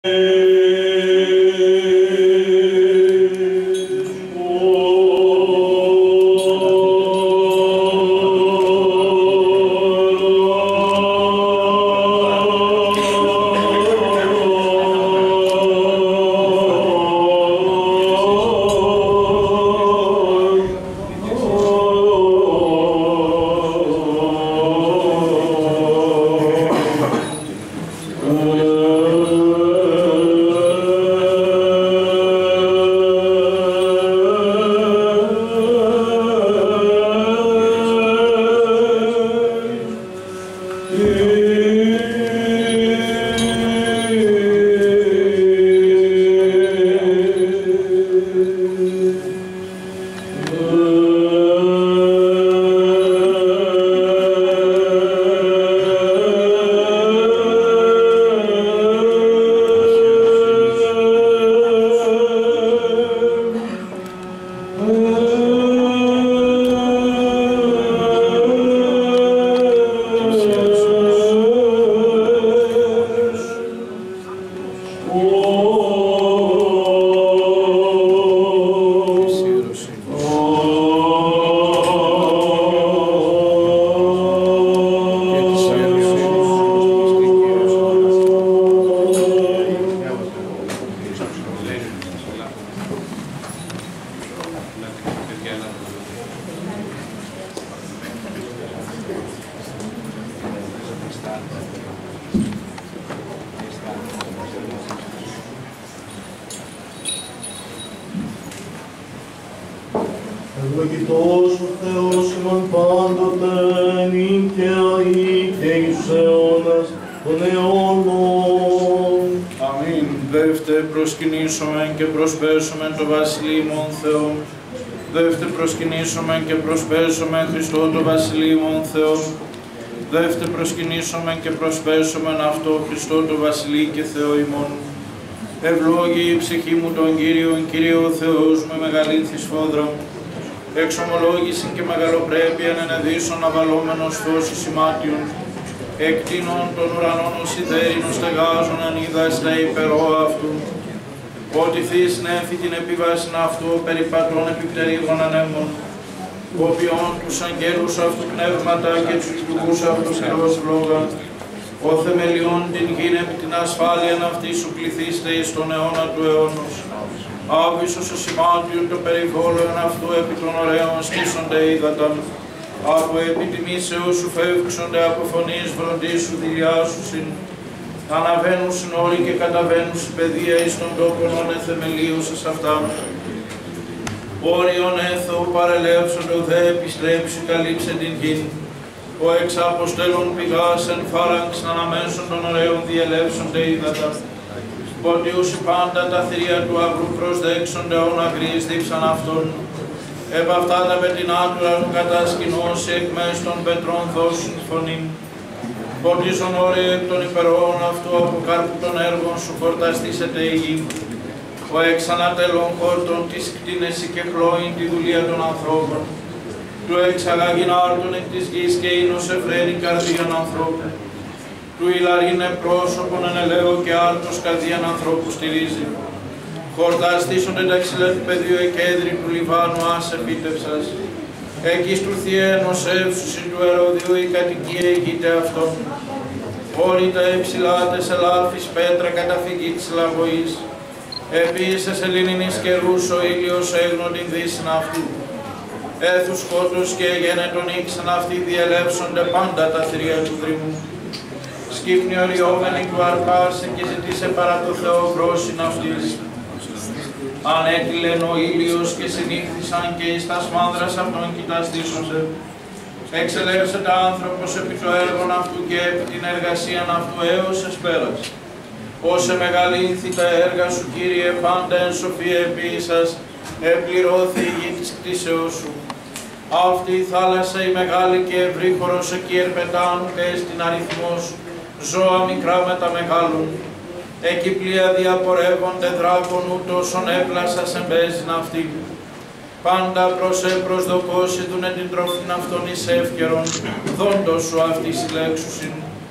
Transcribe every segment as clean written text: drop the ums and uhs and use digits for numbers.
Ευλογητός ο Θεός ημών πάντοτε, νυν και αεί και εις τους αιώνας των αιώνων. Αμήν. Δεύτε προσκυνήσομεν και προσπέσομεν το Βασιλείμον Θεό. Δεύτε προσκυνήσομεν και προσπέσομεν Χριστό το Βασιλείμον Θεό. Δεύτε προσκυνήσομεν και προσπέσομεν αυτό Χριστό το Βασιλεί και Θεό ημών. Ευλόγη η ψυχή μου τον Κύριον, Κύριε ο Θεός με μεγαλύνθη σφόδρα. Εξομολόγησιν και μεγαλοπρέπειαν ενεδίσων αβαλόμενος φως σημάτιον. Εκτείνων των ουρανών ως ιδέρινος στεγάζων αν είδα στα υπερό αυτού. Ότι θείς νέφη την επίβασιν αυτού περιπατών επιπτερίγων ανέμων. Οποίον τους αγγέλους αυτού πνεύματα και τους λειτουργούς αυτού χερός λόγα. Ο θεμελιών την γην επί την ασφάλειαν αυτή σου κληθήστε εις τον αιώνα του αιώνος. Άβυσος ο σημάτιον το περιβόλων αυτού επί των ωραίων στήσονται ύδατα. Από επιτιμήσεως σου φεύξονται από φωνής βροντίσου δηλιάσουσιν. Αναβαίνουσιν όροι και καταβαίνουσιν παιδεία εις των τόπων όνε θεμελίουσας αυτά. Όριον έθω παρελεύσοντο δε επιστρέψει καλύψε την γην. Ο εξ αποστέλων πηγάς εν φάραγξ αναμέσων των ωραίων διελεύσονται ύδατα. Ποντιούσι πάντα τα θηρία του αγρού προσδέξονται όν αγρείς δίψαν αυτών. Επ' αυτά τα πετεινά του ουρανού κατασκηνώσει εκ μέσω των πετρών δώσουν φωνήν. Ποντίζον όροι εκ των υπερών αυτού από κάρπου των έργων σου χορταστήσεται η γη. Ο εξ ανατέλων χόρτων της κτίνεση και χλώην τη δουλεία των ανθρώπων. Του εξαγάγειν άρτων εκ της γης και ίνος εφραίνει καρδίαν ανθρώπου. Του ηλαρίνε πρόσωπον εν ελαίο και άρτος καρδίαν ανθρώπου στηρίζει. Χορταστήσονται τα ξύλα του πεδίου εκέδρη του Λιβάνου άσε επίτευσας. Εκεί στουρθιένος εύσουσι του Ερωδίου η κατοικία ηγείται αυτών. Όροι τα υψηλάτες ελάφης πέτρα καταφυγή της λαγωής. Επίσης ελληνινής καιρούς ο ήλιος έγνον την δύσιν αυτού. Έθους σκότους και γένετον ήξαν αυτοί διελεύσονται πάντα τα θηρία του δρυμού. Σκύφνη οριόμενη του αρπάσε και ζητήσε παρά το Θεό βρόσιν αυτής. Ανέτειλεν ο ήλιος και συνήχθησαν και εις τα σμάνδρας αυτών κοιταστήσονται. Εξελεύσε τα άνθρωπος επί το έργον αυτού και επί την εργασίαν αυτού έως εσπέρας. Όσε μεγαλύνθη τα έργα σου, Κύριε, πάντα εν σοφία επίησας, επληρώθη η γη της κτίσεως σου. Αυτή η θάλασσα η μεγάλη και ευρύχωρος εκεί ερπετάνουται στην αριθμός, ζώα μικρά με τα μεγάλων. Εκεί πλοία διαπορεύονται δράκων ούτως ον έπλασας εμπέζιν αυτή. Πάντα προς προσδοκώσει δούνε την τρόφιν αυτόν εις εύκαιρον, δόντος σου αυτή συλλέξουσιν.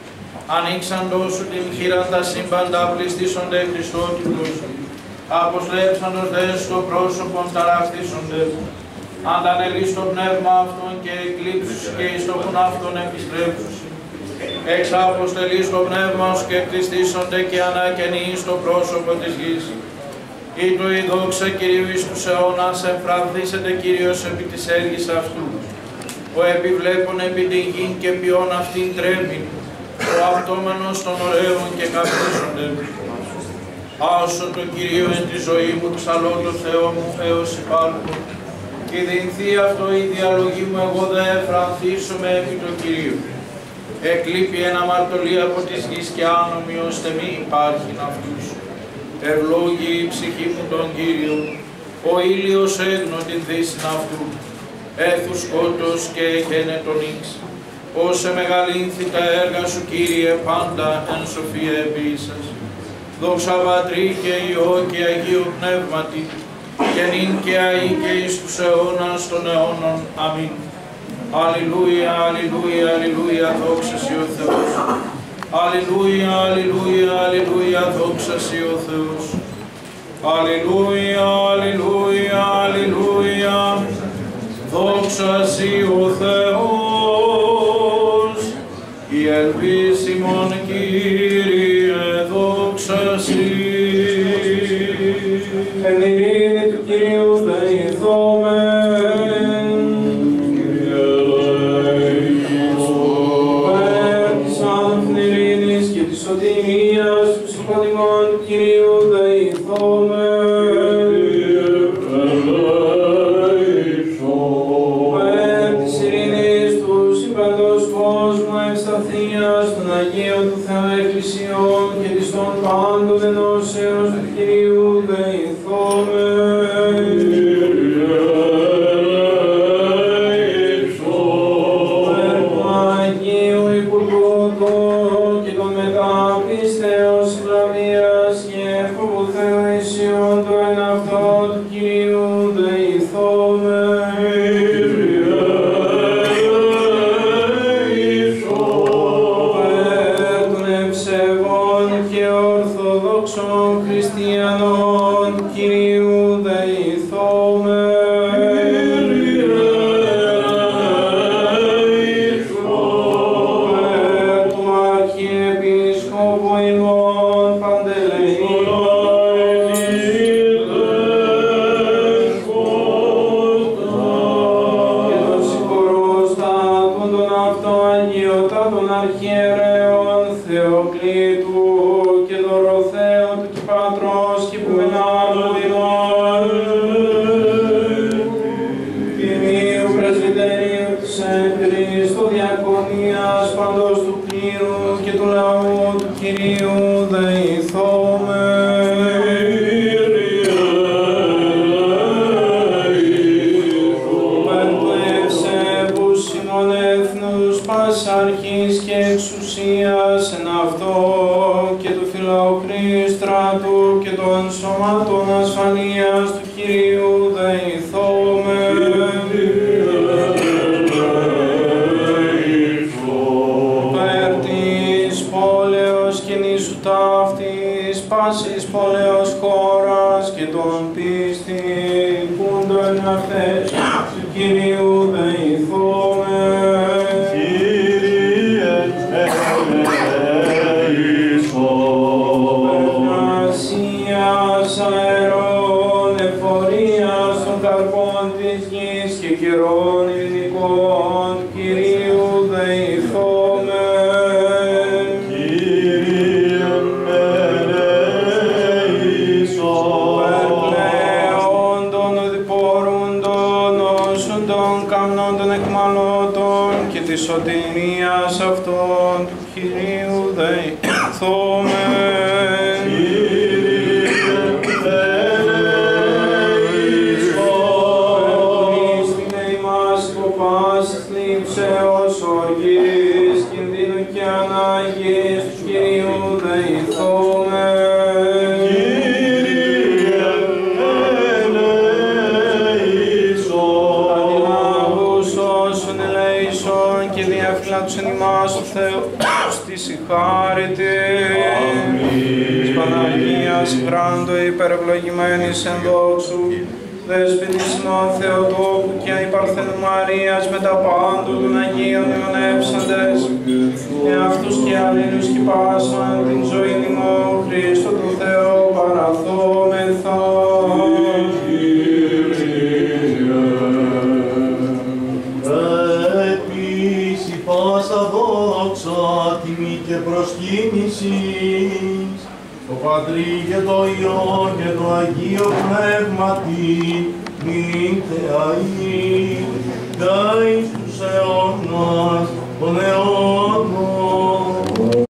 ανοίξαντος σου την χείραν τα σύμπαντα πληστήσονται Χριστότυπλος, αποσλέψαντος δε στο πρόσωπον ταραχθήσονται, αντανελείς το πνεύμα αυτόν και εκλείψους και εις το πουν αυτόν επιστρέψους. Εξ αποστελείς το πνεύμα σου και κτιστήσονται και ανακαινείς το πρόσωπο της γης. Ή το η δόξα Κυρίου εις τους αιώνας εμφρανθήσεται Κύριος επί της έργης αυτού. Ο επιβλέπων επί την γην και ποιόν αυτήν τρέμει, ο αυτόμενος των ωραίων και καπνίζονται. Άσω το Κυρίο εν τη ζωή μου, ψαλώ το Θεό μου έως υπάρχω. Και δεινθεί αυτό η διαλογή μου, εγώ δε εφρανθήσομαι επί το Κυρίου. Εκλείπει ένα αμαρτωλή από της γης και άνομοι, ώστε μη υπάρχει αυτούς. Ευλόγη η ψυχή μου τον Κύριο, ο ήλιος έγνω την δύσιν αυτού. Έθου σκότος και έχαινε τον ίξ. Όσε μεγαλύνθη τα έργα σου, Κύριε, πάντα εν σοφία επίσης. Δόξα Πατρί και Υιό και Αγίου Πνεύματι, και νυν και αεί και εις τους αιώνας των αιώνων. Αμήν. Αλληλούια, αλληλούια, αλληλούια, δόξα σοι ο Θεός. Αλληλούια, αλληλούια, αλληλούια, δόξα σοι ο Θεός. Αλληλούια, αλληλούια, αλληλούια, δόξα σοι ο Θεός. Η ελπίσιμον Κύριε, δόξα σοι. Εν ειρήνη του Κυρίου δεηθόμεν. Kyrie eleison. Περ της άνωθεν ειρήνης και της σωτηρίας του συμπατημών του Κυρίου δεηθόμεν. Kyrie eleison. Περ της ειρήνης του συμπαντός κόσμου ευσταθίας των Αγίων του Θεού Εκκλησιών και της των πάντων ενώσεως του Κυρίου δεηθόμεν. Kyrie eleison. Περ του Αγίου Υπουργού και των μεταπίστεως βλαβίας και φόβου Θεού ισιών το εν αυτό του Κυρίου δεηθόμεν. Kyrie eleison. Περ των ευσεβών και ορθοδόξων χριστιανών του Κυρίου δεηθόμεν. Kyrie eleison. Περ του Αρχιεπισκόπου ημών Παντελεήμων και των συγχωρόστατων των αυτοαγιωτάτων αρχιερέων Θεοκλήτου και Δωροθέου του Πατρός και Πουμενάρου Δινών, Τιμίου Πρεσβυτερίου της εν Χριστώ Διακονίας παντός του κλήρου και του λαού του Κυρίου δεηθόμεν. Περ του ευσεβούς ημών έθνους πάσης αρχής και εξουσίας εν αυτό και του φιλοχρήστρατου και των σωμάτων ασφαλείας του Κυρίου δεηθόμεν. Περ της πόλεως και νήσου ταύτης, πάσης πόλεως χώρας και των πίστην πούντων αυτές του Κυρίου δεηθόμεν. Περνασίας αερών εφορίας των καρπών της γης και καιρών ειρηνικών του Κυρίου δεηθόμεν. Περπλέοντων διπορούντων όσων των καμνών των εκμαλώτων και της σωτηρίας αυτών του Κυρίου δεηθόμεν. Θλίψεως, οργής, κινδύνου και ανάγκης του Κυρίου δεηθόμεν. Αντιλάβους όσων ελέησον και διαφυλάτους συγχάρητη. Της Παναγίας Γράντο υπερευλογημένης εν δόξου, Δέσποινης ημών Θεοτόκου και η Παρθένου Μαρίας με τα πάντου των Αγίων αιωνεύσαντες, εαυτούς και αλλήλους και πάσαν την ζωήν ημών Χριστό του Θεό παραθόμεθα. Επίση πάσα δόξα, τιμή και προσκύνησης, το Πατρί και το Υιό και το Αγίο Πνεύματι, νυν και αΐ, δα εις τους αιώνας των αιώνων.